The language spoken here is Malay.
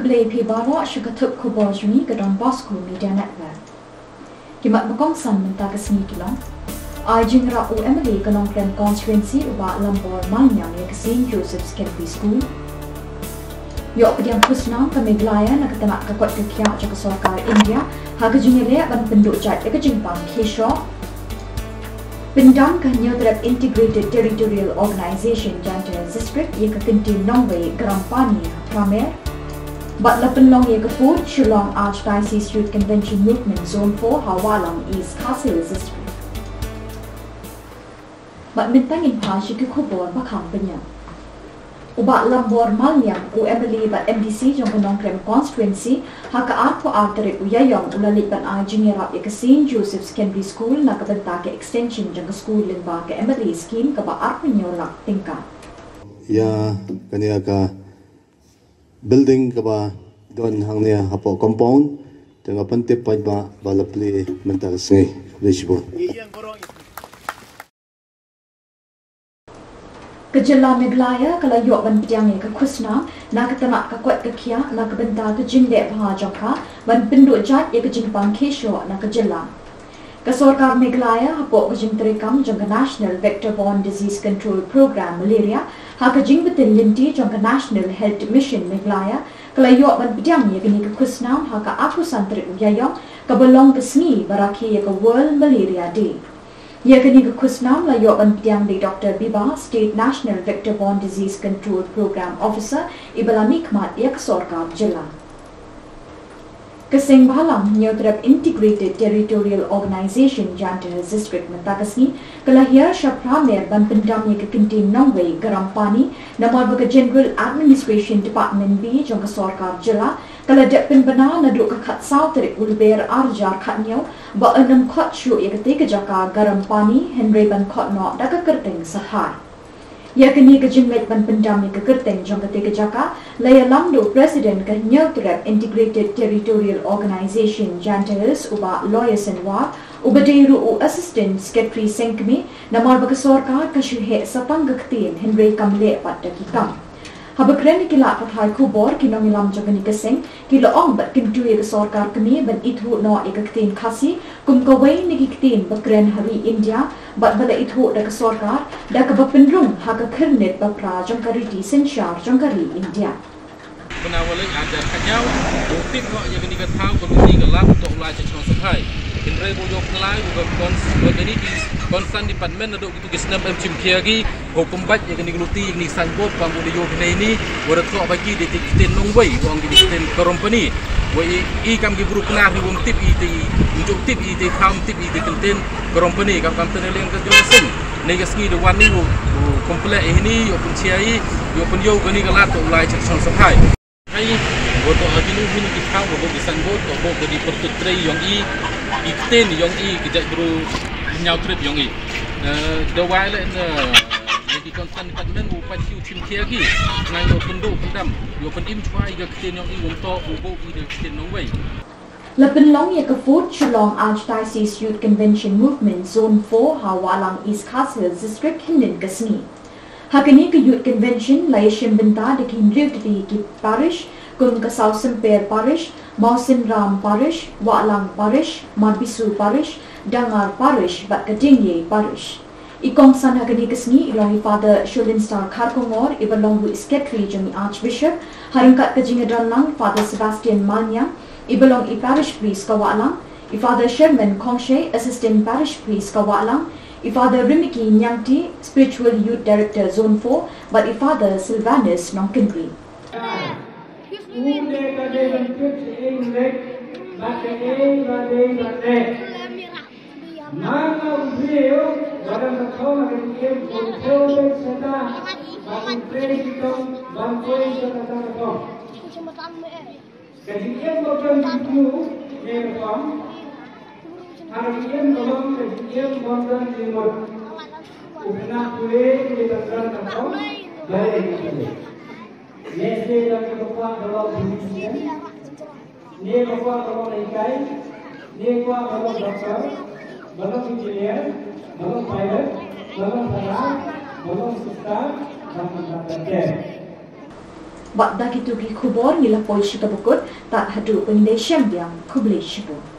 play pibaro syukatuk Khubor Juni ke Don Bosco Media Network. Kimat Makongsan mentaka seni kilong. Ajing ra UMLA ke Nongkrem Constituency uba Lambor Manyang ya ke St. Joseph's Secondary School. Yok pediang kusnam ke Meghalaya nak ketenak kekuat kekiak jaka sorkar India haga jingele ban penduk jat ya ke Jimpang Kesho. Pendam ke New Integrated Territorial Organisation Jantar District ia ke Kentin Nongwei Gerampani Pramer. Bat Lapenlong ia ke Food Shillong Archdiocese Youth Convention Movement Zone 4 Hawalang East Castle District. Bat Mintangin Pa Shiku Khubor Bakang Penyang. Ubat Lambor Manyang UMLA bat MDC jong Nongkrem Constituency haka arpo arterik uyayong ulalit ban ajing yarap ya ke St. Joseph's Secondary School na kabenta ke extension jong ke school limba ke MLA scheme ke ba arpo nyolak tingkat. Ya kania ka building ke ba don hang nia hapo compound tengah pentip pa ba balapli mental sengai lejibo. Ke Jylla Meghalaya kalau yok ban pediang ke kusna nak ketenak ke kuat ke kia nak benta ke jingdek baha jangka ban penduk jat ye ke Jimpang Kesho nak ke Jylla. Ke sorkar Meghalaya hapok ke jing terekam jang ke National Vector-Borne Disease Control Program Malaria ha ke jing betin linti jang ke National Health Mission Meghalaya kalau yok ban pediang ye ke ni ke kusna ha ke aku santri uyayong ke belong ke seni baraki ye ke World Malaria Day. Ia kini ke kusnam la yok ban pediang di Dr. Biba, State National Vector-Borne Disease Control Program Officer, ibala mikmat ia ke sorkar Jylla. Keseng balang New Integrated Territorial Organisation Jantar District mentakasni kelahir Pramer ban pendam ia ke Kentin Nongwei Gerampani nama ke General Administration Department B jong ke sorkar Jylla kalau dek penbena naduk ke kat sau terik ulber arjar kat niau ba enam kot syu ia ke jaka Gerampani Henry ban kot no dak ke kerteng sahai. Ia kini ke jingmet ban pendam ia ke kerteng jong ke jaka laya lamdo President ke New Integrated Territorial Organisation Jantaris uba Lawyer Senwar uba deiru Assistant Secretary Sengkmi namar ba ke sorkar ke syuhe sapang gektin Henry kamle pat dakikam. Habakren kila pathai Khubor kinong ilam jagani keseng kila ong bat kintu ye sorkar kami ban ithu no ekaktin khasi kum kawai nigiktin bakren hari India bat bala ithu da sorkar da ka bapendrung ha ka khirnet bapra jangkariti senshar jangkari India. Penawalai ajar kanyau bukti kok yang kini tahu begini gelap untuk ulai cecong sekai. Henry bujok kelai bukan begini di konsan departemen aduk gitu kesnam MCM kiagi hukum bat yang kini geluti ni sanggup kamu di yo ini warat kok bagi di tikitin nongwei uang di tikitin company wei I kam gibru kenar di wong tip iti unjuk tip iti kam tip iti kentin company kam teneleng ke jelasin negasni de wani komplek ini yo pun ciai yo pun yo gani gelat ulai cecong sekai. Hai, boto aginu ini kita boto bisan boto boto di pertutre yang ikten yang kita guru nyau trip yang dawai le jadi konsen departemen upat siu tim kiagi ngai yo penduk pendam yo pendim cua iga kten yang untuk ubo ide kten nongwei. Lapenlong ia ke Food Shillong Archdiocese Youth Convention Movement Zone 4 Hawalang East Castle District Hinden Kesni. Hakini ke Youth Convention laishim benta de Kindriu ki parish kum ke South Semper parish, Mausin Ram parish, Walang parish, Marbisu parish, Dangar parish, bat ke Dingye parish. Ikong san hakini kesni ilahi Father Shulin Star Karkongor ibelong secretary jeng Archbishop haringkat ke Jingadanlang Father Sebastian Manyang ibelong I parish priest ke Walang, I Father Sherman Kongshe assistant parish priest ke Walang, I Father Rimiki Nyangti, Spiritual Youth Director Zone 4, but I Father Sylvanus Nongkindri. Harian belum kejadian modern timur. Udah boleh kita terangkan dari itu. Nese lagi bapak kalau bisnisnya, ni bapak kalau ikai, ni bapak kalau dokter, belum engineer, belum pilot, belum perawat, belum sistem, dan mendapat. Bak dah gitu ki Khubor nila poi shitabukut tak hadu pengindai syam yang kublai shibu.